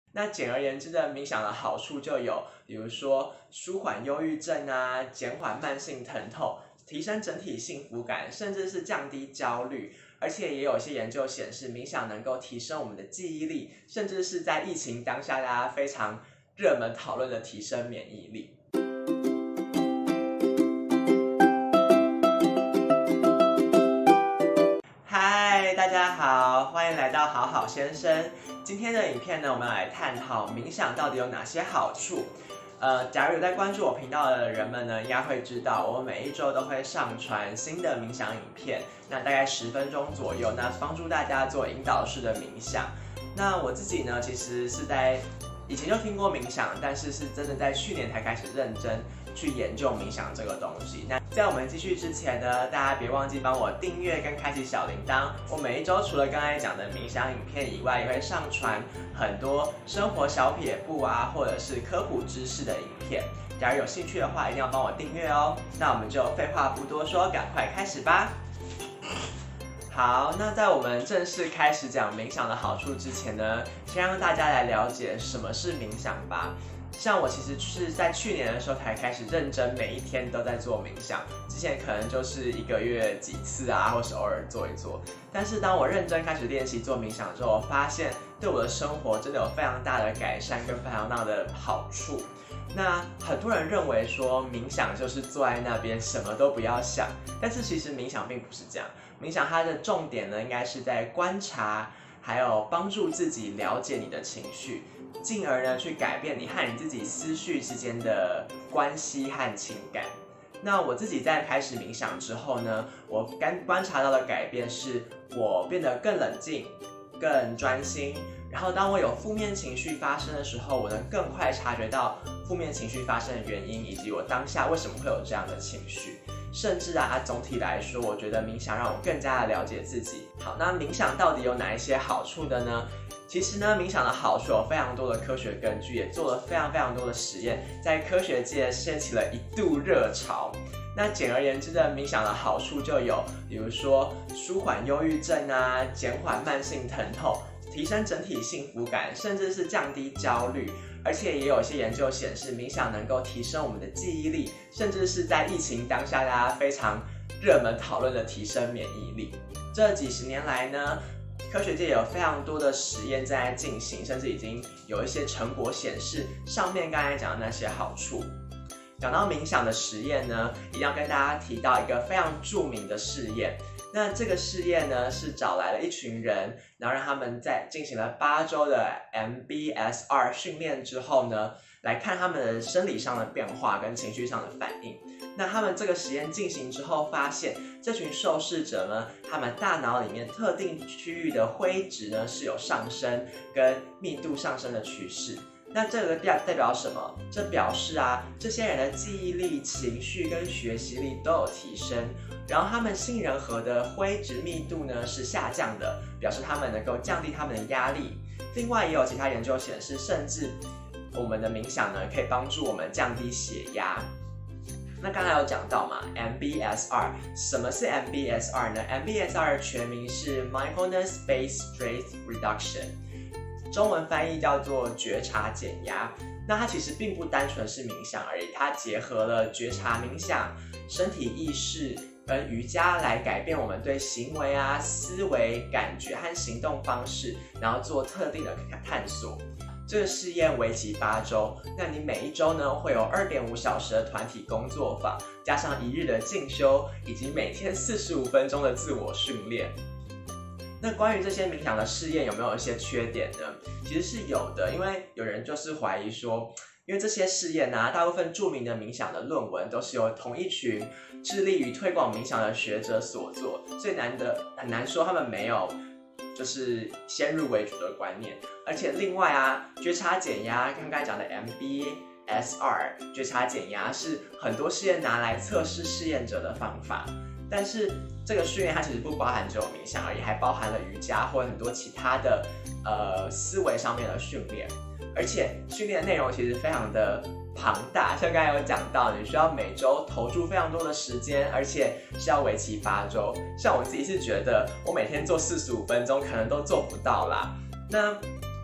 那简而言之的冥想的好处就有，比如说舒缓忧郁症啊，减缓慢性疼痛，提升整体幸福感，甚至是降低焦虑。而且也有一些研究显示，冥想能够提升我们的记忆力，甚至是在疫情当下大家非常热门讨论的提升免疫力。嗨，大家好，欢迎来到好好先生。今天的影片呢，我们来探讨冥想到底有哪些好处。假如有在关注我频道的人们呢，应该会知道我每一周都会上传新的冥想影片，那大概10分钟左右，那帮助大家做引导式的冥想。那我自己呢，其实是在以前就听过冥想，但是真的在去年才开始认真去研究冥想这个东西。那在我们继续之前呢，大家别忘记帮我订阅跟开启小铃铛。我每一周除了刚才讲的冥想影片以外，也会上传很多生活小撇步啊，或者是科普知识的影片。假如有兴趣的话，一定要帮我订阅哦。那我们就废话不多说，赶快开始吧。好，那在我们正式开始讲冥想的好处之前呢，先让大家来了解什么是冥想吧。像我其实是在去年的时候才开始认真每一天都在做冥想，之前可能就是1个月几次啊，或是偶尔做一做。但是当我认真开始练习做冥想之后，发现对我的生活真的有非常大的改善跟非常大的好处。那很多人认为说冥想就是坐在那边什么都不要想，但是其实冥想并不是这样。冥想它的重点呢，应该是在观察，还有帮助自己了解你的情绪，进而呢去改变你和你自己思绪之间的关系和情感。那我自己在开始冥想之后呢，我观察到的改变是我变得更冷静、更专心。然后当我有负面情绪发生的时候，我能更快察觉到负面情绪发生的原因，以及我当下为什么会有这样的情绪。甚至总体来说，我觉得冥想让我更加的了解自己。好，那冥想到底有哪一些好处的呢？其实呢，冥想的好处有非常多的科学根据，也做了非常多的实验，在科学界掀起了一度热潮。那简而言之的冥想的好处就有，比如说舒缓忧郁症啊，减缓慢性疼痛，提升整体幸福感，甚至是降低焦虑。而且也有一些研究显示，冥想能够提升我们的记忆力，甚至是在疫情当下大家非常热门讨论的提升免疫力。这几十年来呢，科学界有非常多的实验在进行，甚至已经有一些成果显示上面刚才讲的那些好处。讲到冥想的实验呢，一定要跟大家提到一个非常著名的试验。那这个试验呢，是找来了一群人，然后让他们在进行了8周的 MBSR 训练之后呢，来看他们的生理上的变化跟情绪上的反应。那他们这个实验进行之后，发现这群受试者呢，他们大脑里面特定区域的灰质呢是有上升跟密度上升的趋势。那这个代表什么？这表示这些人的记忆力、情绪跟学习力都有提升，然后他们杏仁核的灰质密度呢是下降的，表示他们能够降低他们的压力。另外也有其他研究显示，甚至我们的冥想呢可以帮助我们降低血压。那刚才有讲到嘛 ，MBSR， 什么是 MBSR 呢？ MBSR 的全名是 Mindfulness Based Stress Reduction， 中文翻译叫做觉察减压。那它其实并不单纯是冥想而已，它结合了觉察冥想、身体意识跟瑜伽来改变我们对行为思维、感觉和行动方式，然后做特定的探索。这个试验为期8周，那你每一周呢会有2.5小时的团体工作坊，加上1日的进修，以及每天45分钟的自我训练。那关于这些冥想的试验有没有一些缺点呢？其实是有的，因为有人就是怀疑说，因为这些试验大部分著名的冥想的论文都是由同一群致力于推广冥想的学者所做，所以很难说他们没有就是先入为主的观念。而且另外觉察减压，刚才讲的 MBSR 觉察减压是很多试验拿来测试试验者的方法，但是这个训练它其实不包含只有冥想而已，还包含了瑜伽或很多其他的思维上面的训练。而且训练内容其实非常的庞大，像刚才有讲到，你需要每周投注非常多的时间，而且是要为期8周。像我自己是觉得，我每天做45分钟可能都做不到啦。那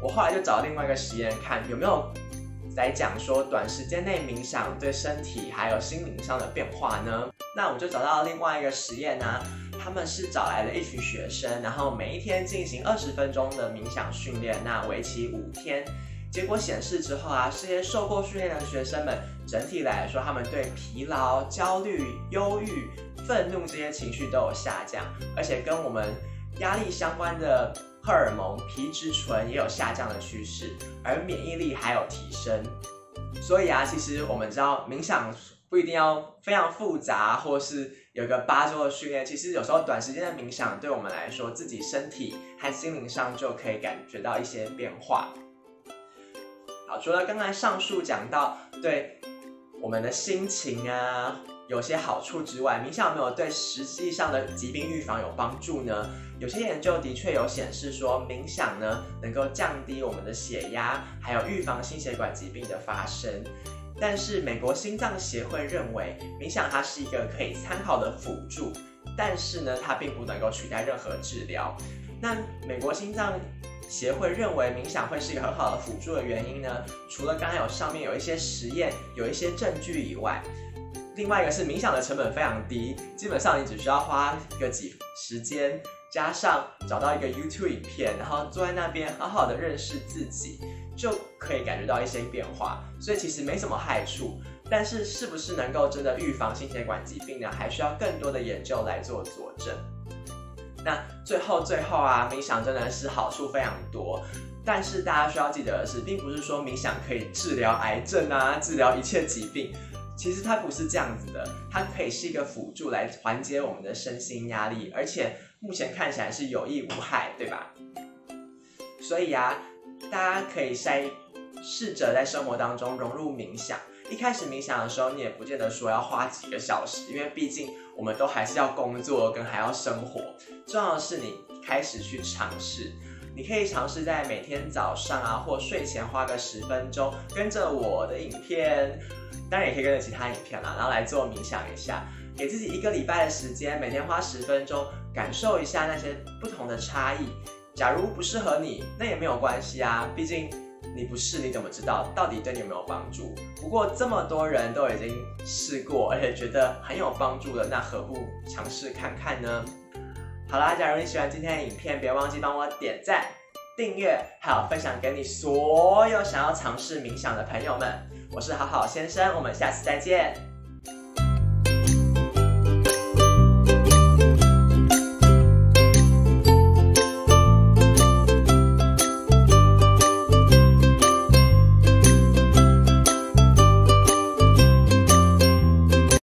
我后来就找另外一个实验看有没有来讲说短时间内冥想对身体还有心灵上的变化呢？那我们就找到另外一个实验啊，他们是找来了一群学生，然后每一天进行20分钟的冥想训练，那为期5天。结果显示之后啊，这些受过训练的学生们，整体来说，他们对疲劳、焦虑、忧郁、愤怒这些情绪都有下降，而且跟我们压力相关的荷尔蒙皮质醇也有下降的趋势，而免疫力还有提升。所以啊，其实我们知道冥想不一定要非常复杂，或是有个8周的训练，其实有时候短时间的冥想对我们来说，自己身体和心灵上就可以感觉到一些变化。好，除了刚才上述讲到对我们的心情啊有些好处之外，冥想有没有对实际上的疾病预防有帮助呢？有些研究的确有显示说，冥想呢能够降低我们的血压，还有预防心血管疾病的发生。但是美国心脏协会认为，冥想它是一个可以参考的辅助，但是呢，它并不能够取代任何治疗。那美国心脏协会认为冥想会是一个很好的辅助的原因呢，除了刚才上面有一些实验、有一些证据以外，另外一个是冥想的成本非常低，基本上你只需要花个时间，加上找到一个 YouTube 影片，然后坐在那边好好的认识自己，就可以感觉到一些变化，所以其实没什么害处。但是是不是能够真的预防心血管疾病呢？还需要更多的研究来做佐证。那最后啊，冥想真的是好处非常多，但是大家需要记得的是，并不是说冥想可以治疗癌症啊，治疗一切疾病。其实它不是这样子的，它可以是一个辅助来缓解我们的身心压力，而且目前看起来是有益无害，对吧？所以啊，大家可以试着在生活当中融入冥想。一开始冥想的时候，你也不见得说要花几个小时，因为毕竟我们都还是要工作跟还要生活。重要的是你开始去尝试，你可以尝试在每天早上啊或睡前花个10分钟，跟着我的影片，当然也可以跟着其他影片啦，然后来做冥想一下，给自己1个礼拜的时间，每天花10分钟，感受一下那些不同的差异。假如不适合你，那也没有关系啊，毕竟你不试，你怎么知道到底对你有没有帮助？不过这么多人都已经试过，而且觉得很有帮助了，那何不尝试看看呢？好啦，假如你喜欢今天的影片，别忘记帮我点赞、订阅，还有分享给你所有想要尝试冥想的朋友们。我是好好先生，我们下次再见。